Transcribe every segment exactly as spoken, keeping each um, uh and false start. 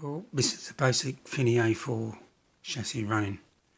Well, this is the basic Finney A four chassis running.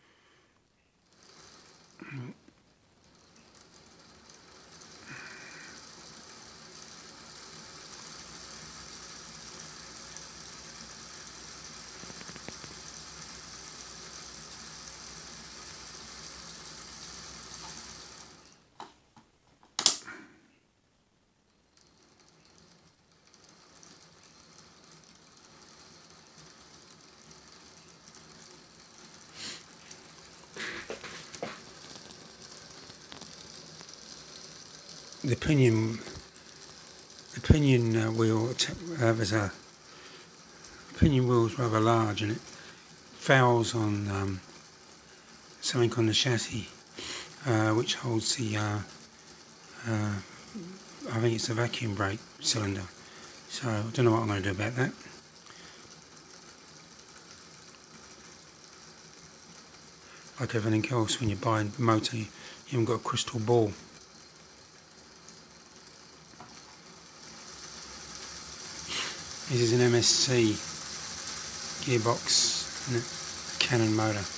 The pinion, the pinion uh, wheel, uh, there's a pinion wheel is rather large, and it fouls on um, something on the chassis, uh, which holds the, uh, uh, I think it's the vacuum brake cylinder. So I don't know what I'm going to do about that. Like everything else, when you buy a motor, you haven't got a crystal ball. This is an M S C gearbox and a Canon motor.